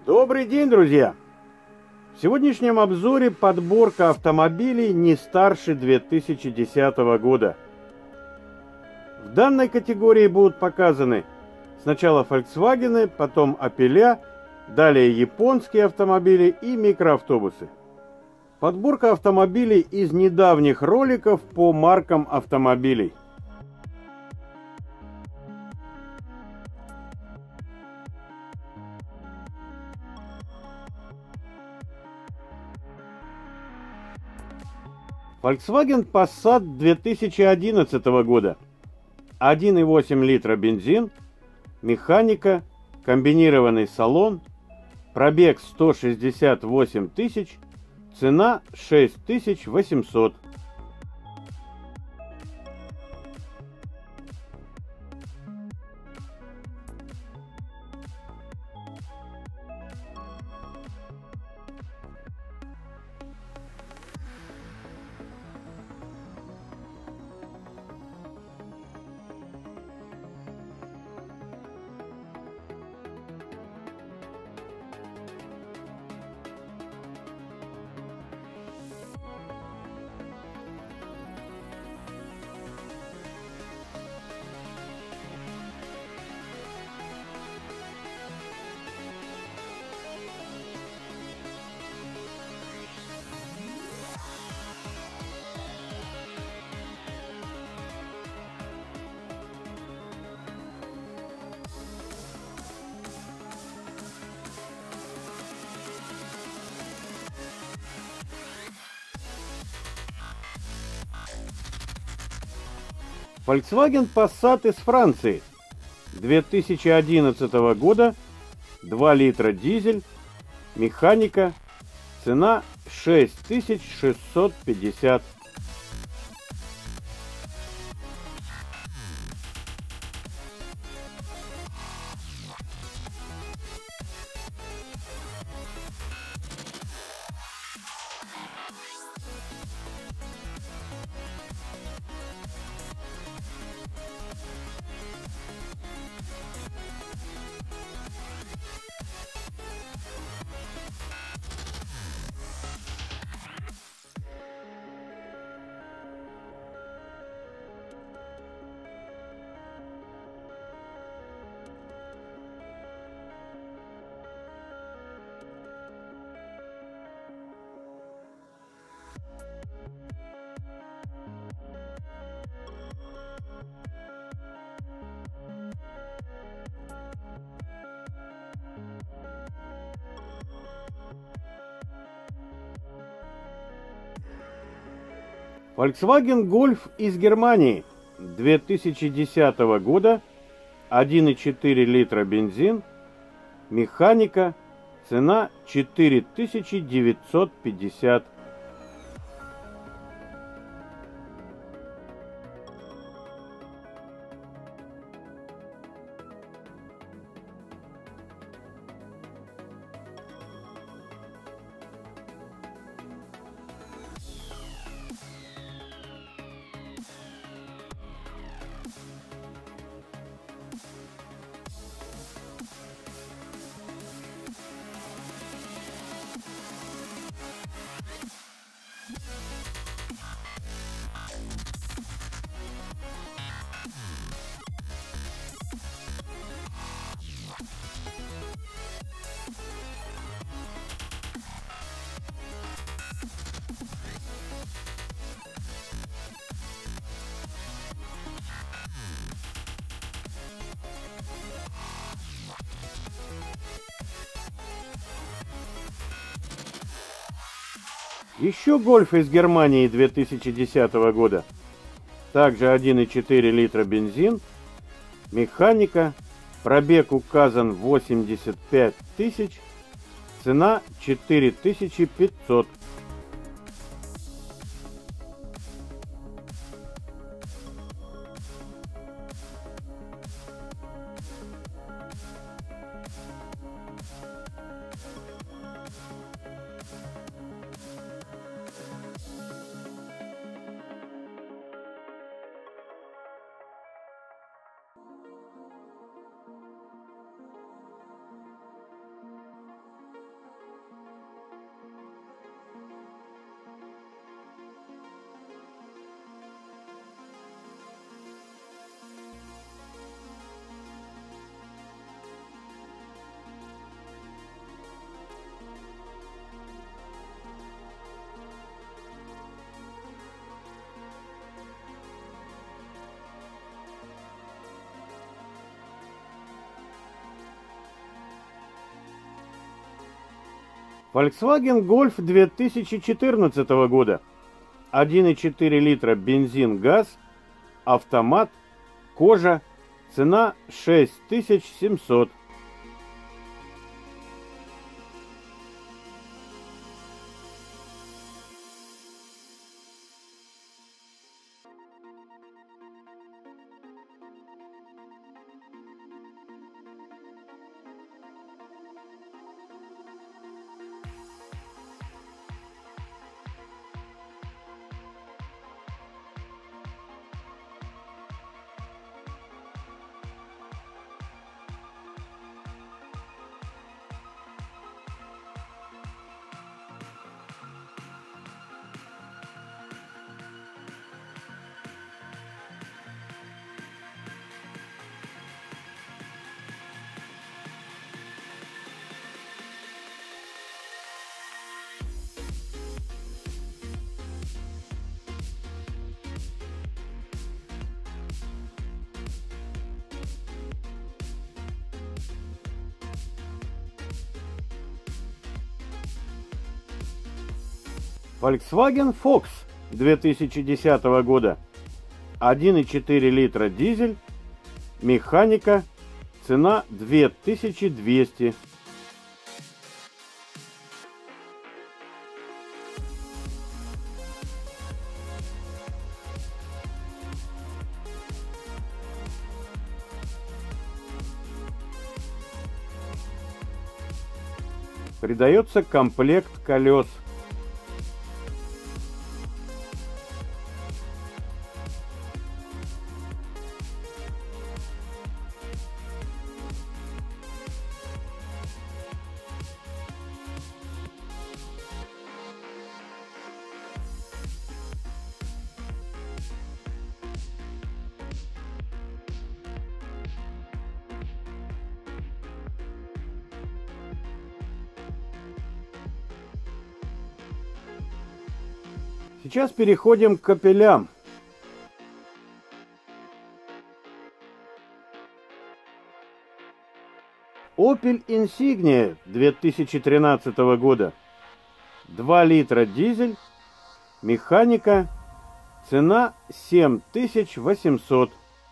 Добрый день, друзья! В сегодняшнем обзоре подборка автомобилей не старше 2010 года. В данной категории будут показаны сначала Volkswagen, потом Opel, далее японские автомобили и микроавтобусы. Подборка автомобилей из недавних роликов по маркам автомобилей. Volkswagen Passat 2011 года. 1,8 литра бензин, механика, комбинированный салон, пробег 168 тысяч, цена 6800. Volkswagen Passat из Франции 2011 года, 2 литра дизель, механика, цена 6650. Volkswagen Golf из Германии 2010 года, 1,4 литра бензин, механика, цена 4950. Еще Golf из Германии 2010 года. Также 1,4 литра бензин, механика, пробег указан 85 тысяч, цена 4500. Volkswagen Golf 2014 года. 1,4 литра бензин, газ, автомат, кожа, цена 6700. Volkswagen Fox 2010 года. 1,4 литра дизель, механика, цена 2200. Придается комплект колес. Сейчас переходим к капелям. Opel Insignia 2013 года. 2 литра дизель, механика, цена 7800.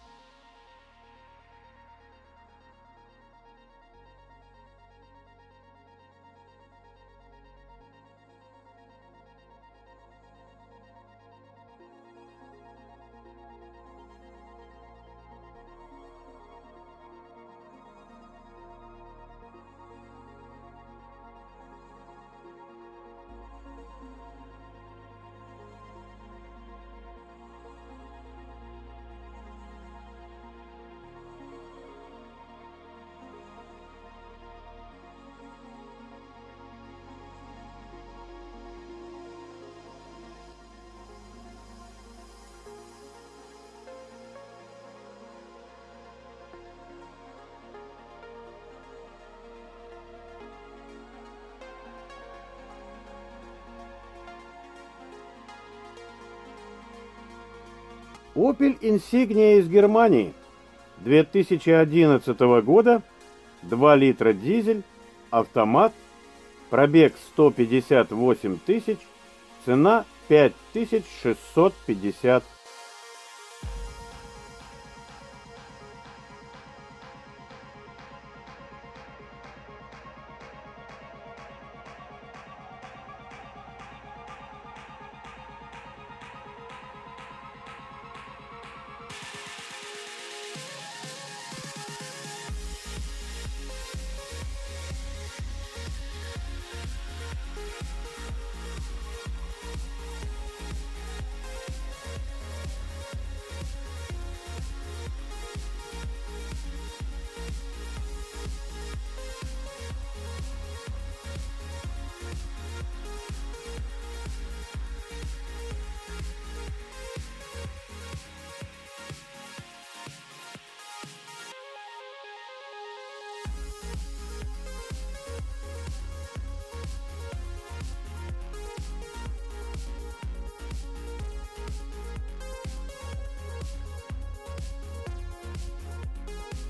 Opel Insignia из Германии 2011 года. 2 литра дизель, автомат, пробег 158 тысяч, цена 5650.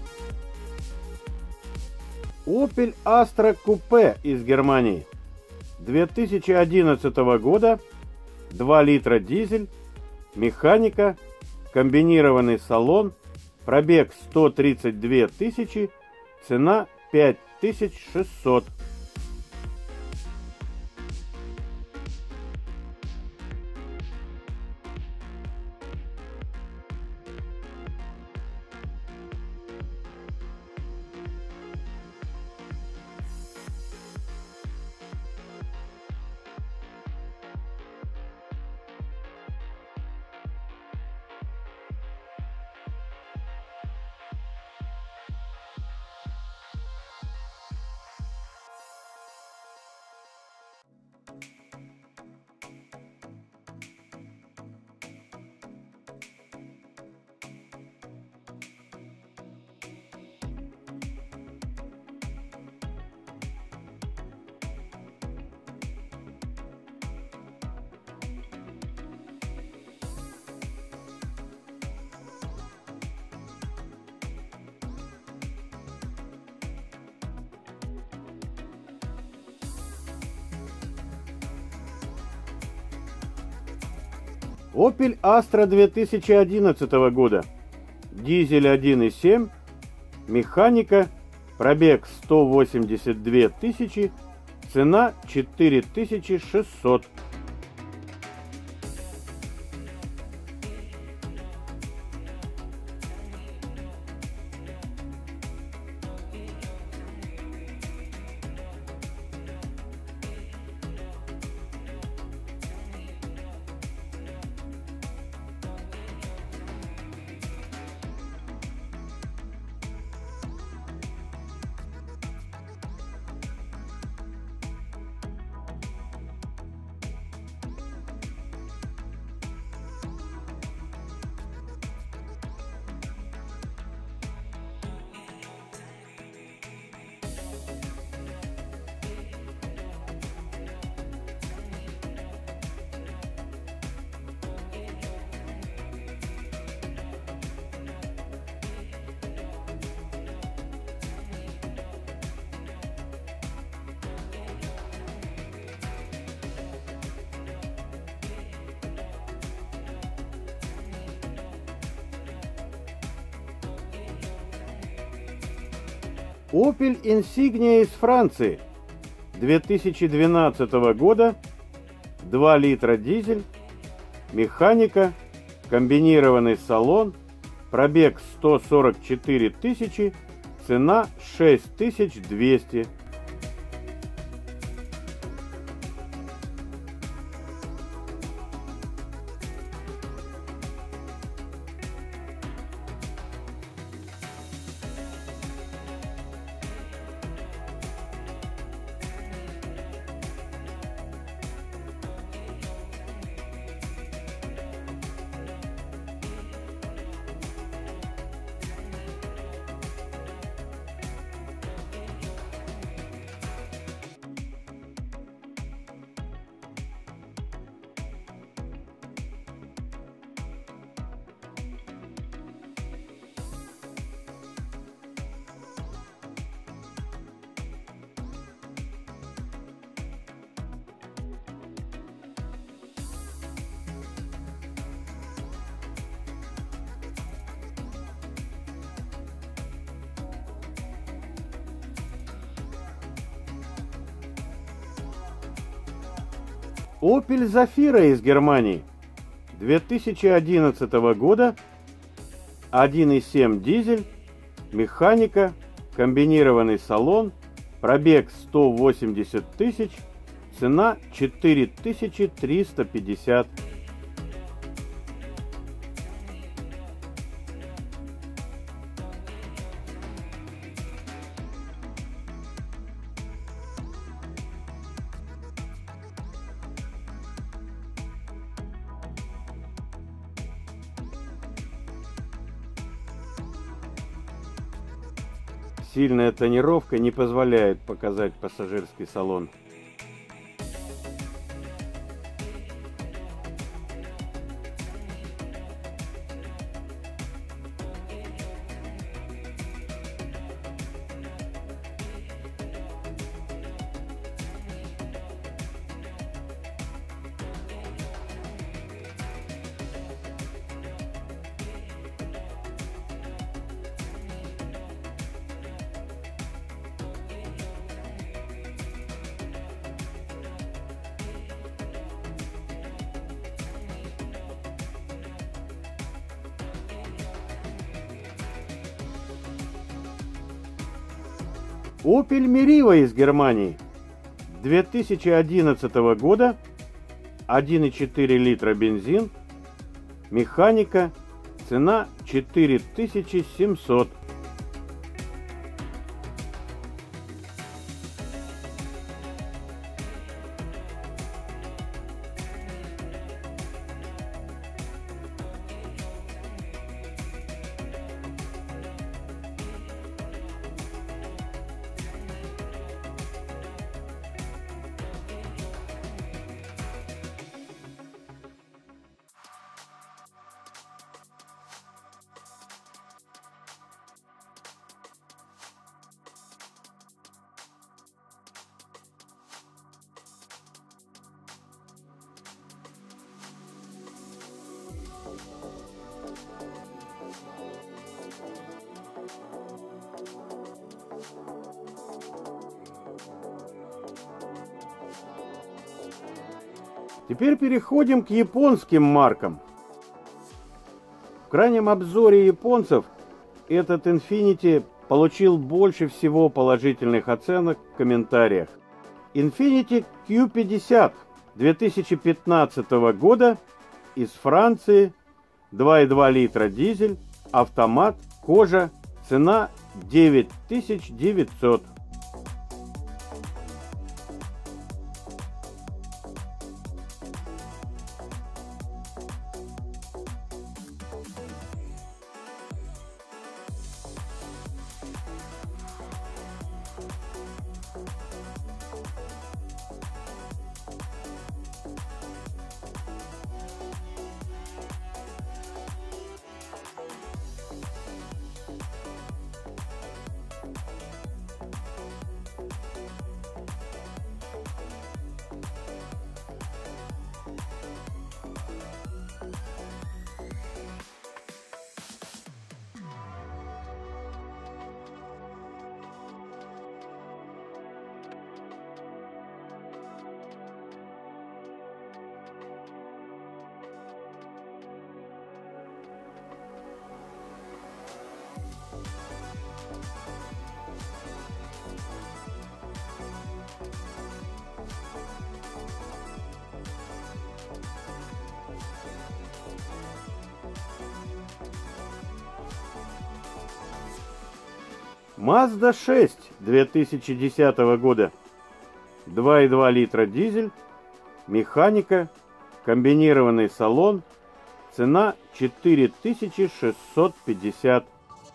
Opel Astra Coupe из Германии. 2011 года, 2 литра дизель, механика, комбинированный салон, пробег 132 тысячи, цена 5600. Opel Astra 2011 года, дизель 1.7, механика, пробег 182 тысячи, цена 4600. Opel Insignia из Франции 2012 года, 2 литра дизель, механика, комбинированный салон, пробег 144 тысячи, цена 6200. Opel Zafira из Германии 2011 года, 1.7 дизель, механика, комбинированный салон, пробег 180 тысяч, цена 4350. Сильная тонировка не позволяет показать пассажирский салон. Opel Meriva из Германии 2011 года, 1,4 литра бензин, механика, цена 4700. Теперь переходим к японским маркам. В крайнем обзоре японцев этот Infiniti получил больше всего положительных оценок в комментариях. Infiniti Q50 2015 года из Франции, 2,2 литра дизель, автомат, кожа, цена 9900. Mazda 6 2010 года, 2,2 литра дизель, механика, комбинированный салон, цена 4650.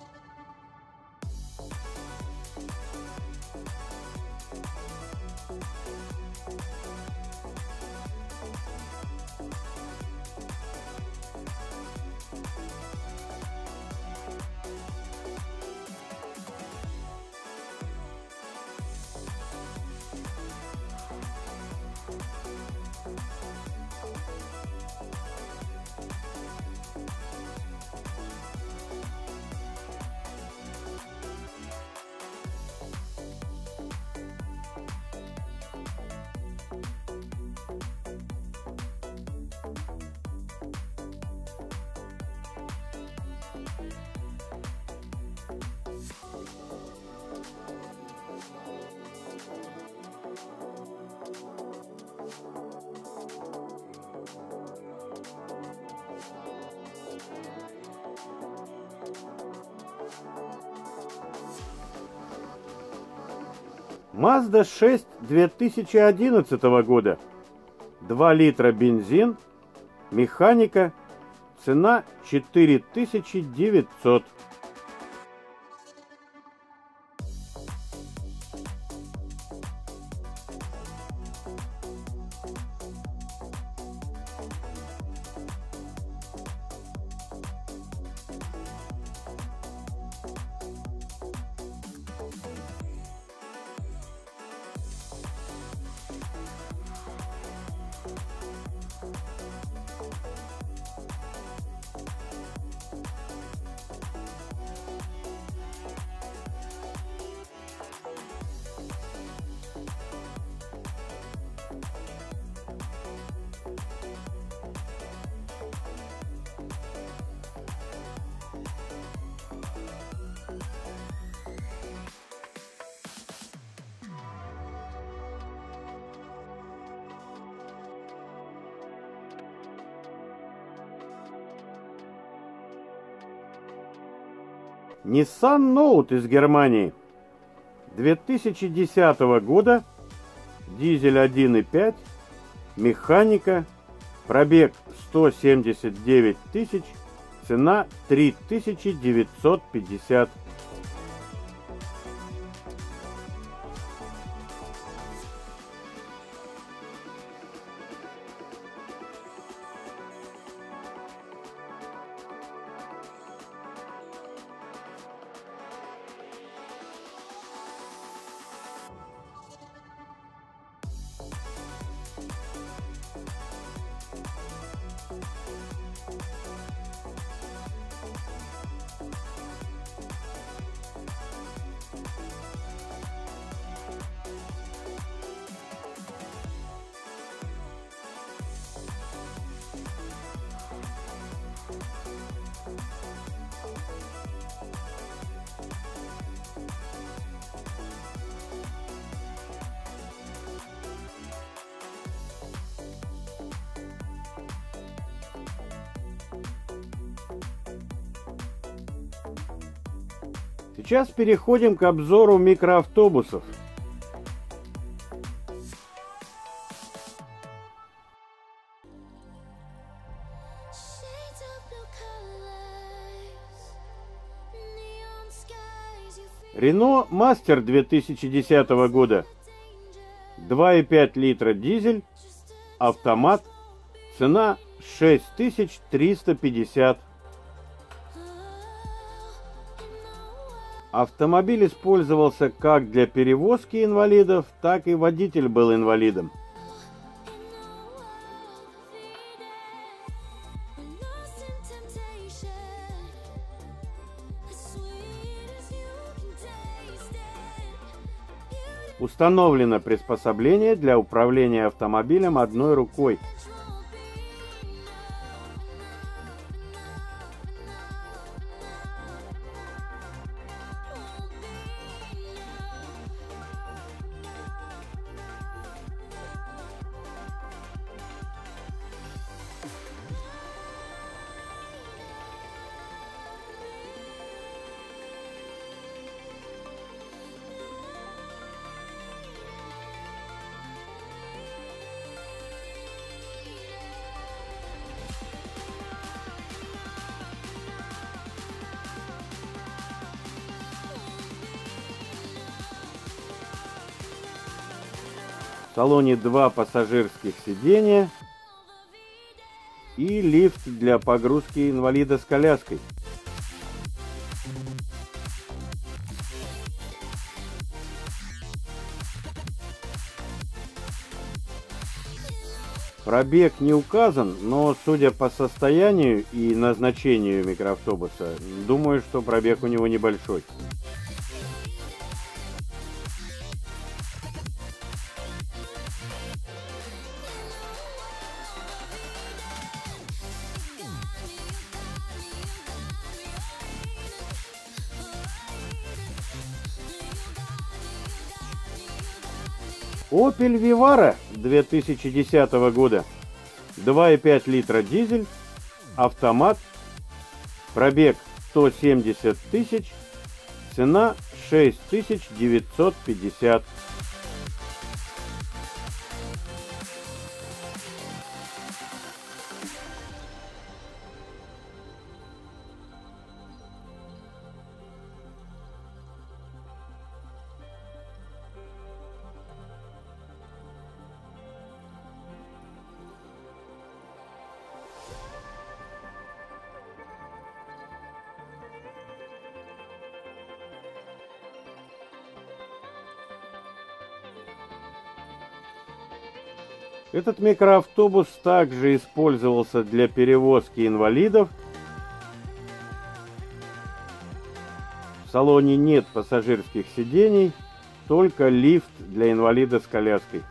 Mazda 6 2011 года, 2 литра бензин, механика, цена 4900. Nissan Note из Германии. 2010 года. Дизель 1.5. Механика. Пробег 179 тысяч. Цена 3950. Сейчас переходим к обзору микроавтобусов. Renault Master 2010 года. 2,5 литра дизель, автомат, цена 6350. Автомобиль использовался как для перевозки инвалидов, так и водитель был инвалидом. Установлено приспособление для управления автомобилем одной рукой. В салоне 2 пассажирских сидения и лифт для погрузки инвалида с коляской. Пробег не указан, но судя по состоянию и назначению микроавтобуса, думаю, что пробег у него небольшой. Opel Vivaro 2010 года. 2,5 литра дизель, автомат, пробег 170 тысяч, цена 6950. Этот микроавтобус также использовался для перевозки инвалидов. В салоне нет пассажирских сидений, только лифт для инвалида с коляской.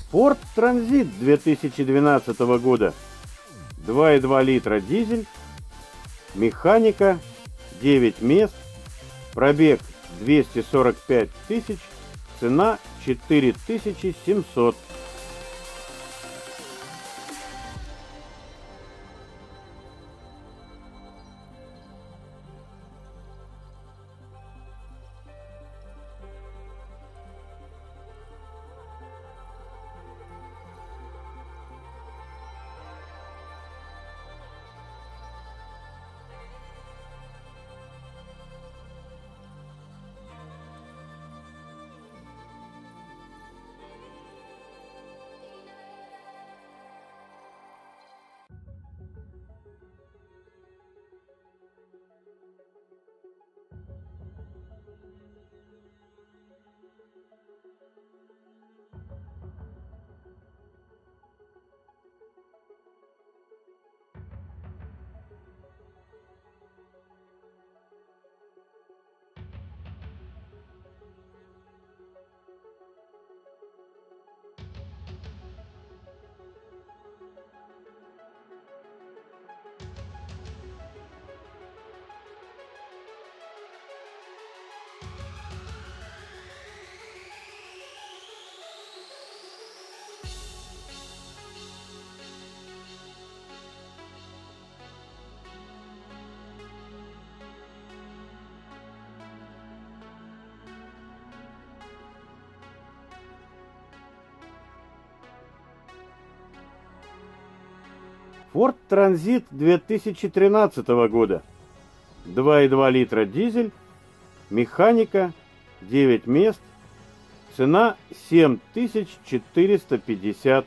Ford Transit 2012 года. 2,2 литра дизель, механика, 9 мест, пробег 245 тысяч, цена 4700. Ford Transit 2013 года. 2,2 литра дизель, механика, 9 мест, цена 7450.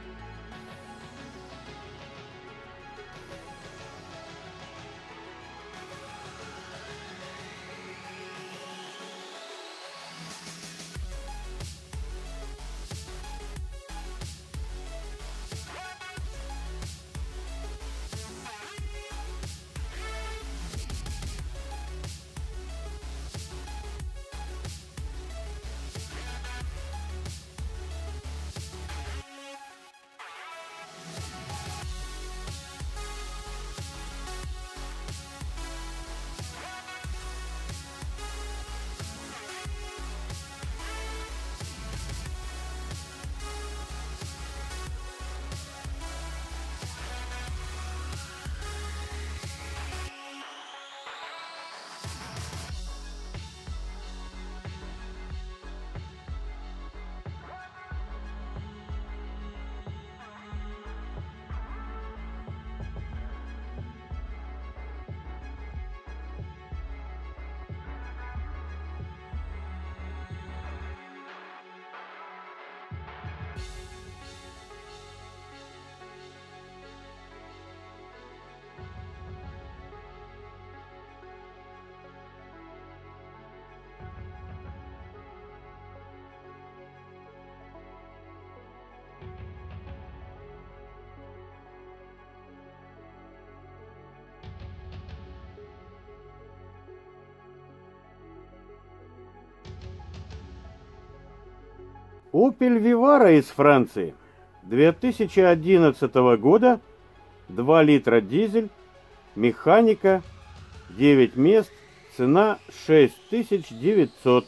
Opel Vivaro из Франции 2011 года, 2 литра дизель, механика, 9 мест, цена 6900.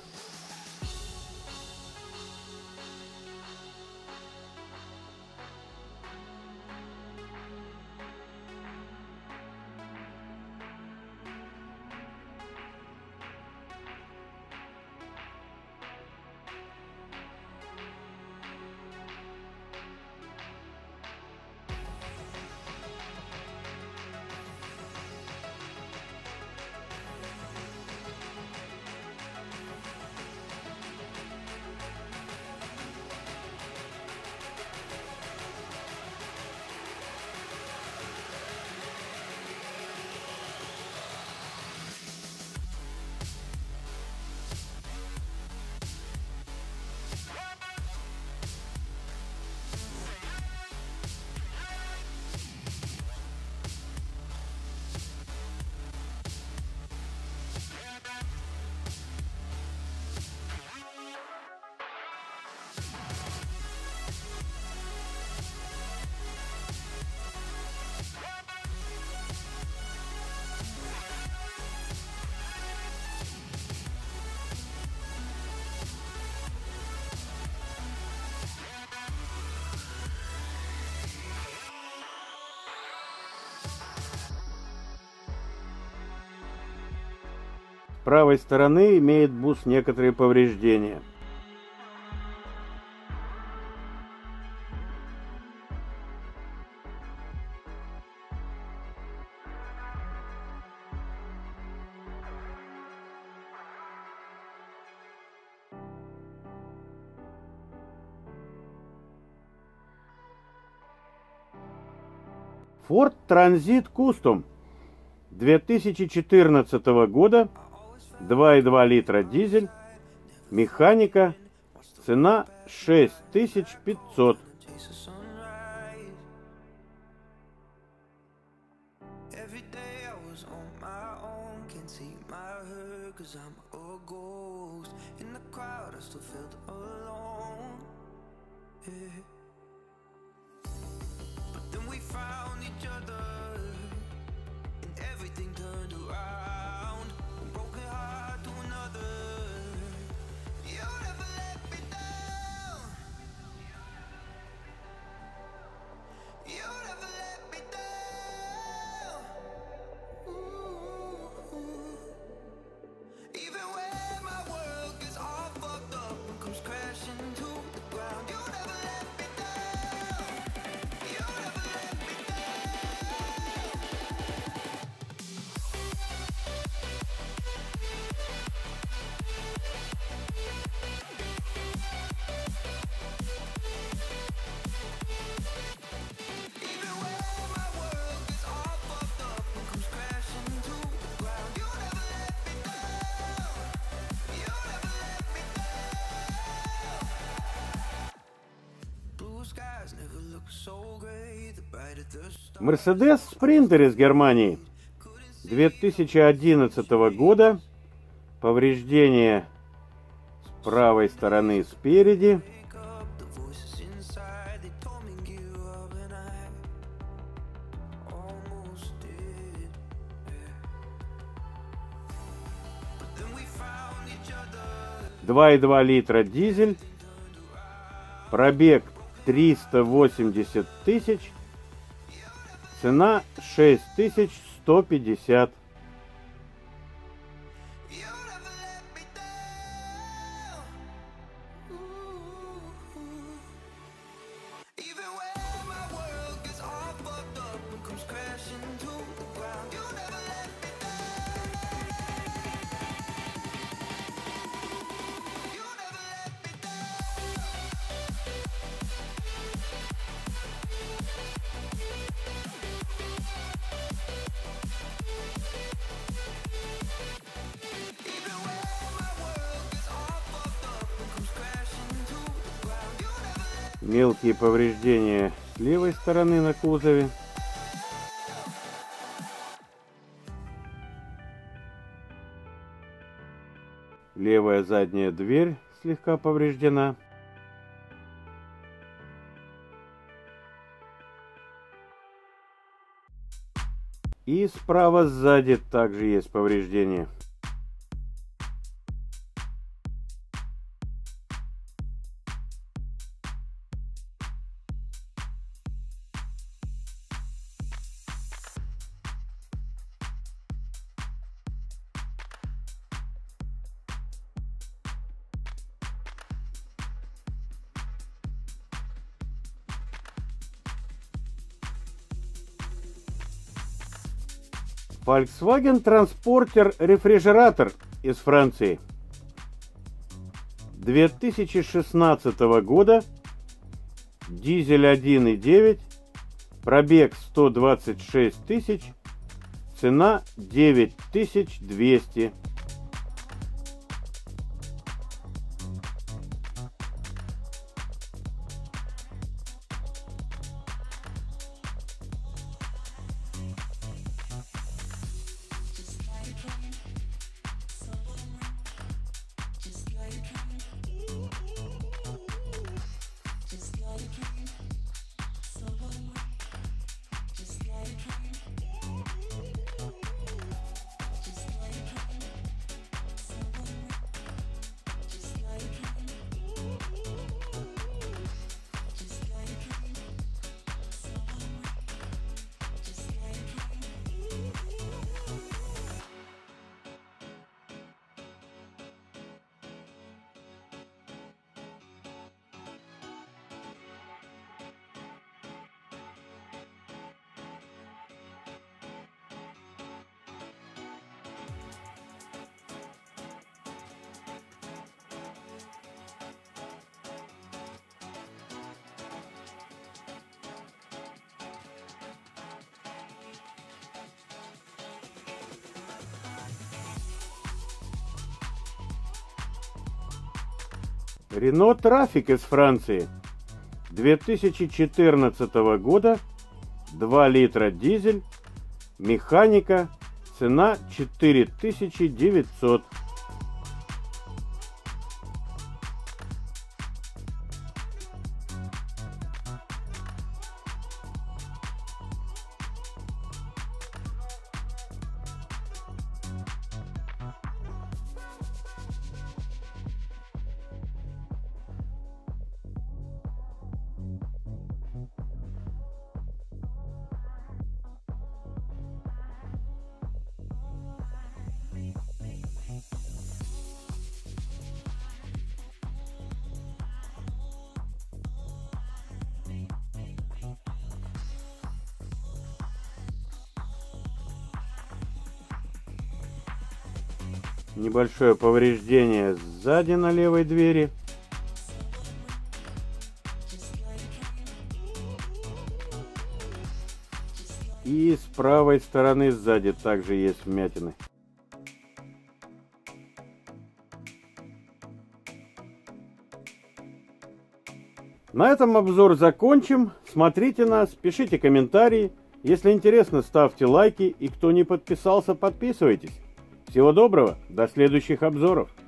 правой стороны имеет бус некоторые повреждения. Ford Transit Custom 2014 года, 2,2 литра дизель, механика, цена 6500. Mercedes Sprinter из Германии 2011 года. Повреждение с правой стороны спереди. Два и 2 литра дизель. Пробег 380 тысяч. Цена 6150. Мелкие повреждения с левой стороны на кузове. Левая задняя дверь слегка повреждена. И справа сзади также есть повреждения. Volkswagen Transporter рефрижератор из Франции 2016 года, дизель 1,9, пробег 126 тысяч, цена 9200. Рено Трафик из Франции 2014 года, 2 литра дизель, механика, цена 4900. Небольшое повреждение сзади на левой двери. И с правой стороны сзади также есть вмятины. На этом обзор закончим. Смотрите нас, пишите комментарии. Если интересно, ставьте лайки. И кто не подписался, подписывайтесь. Всего доброго, до следующих обзоров.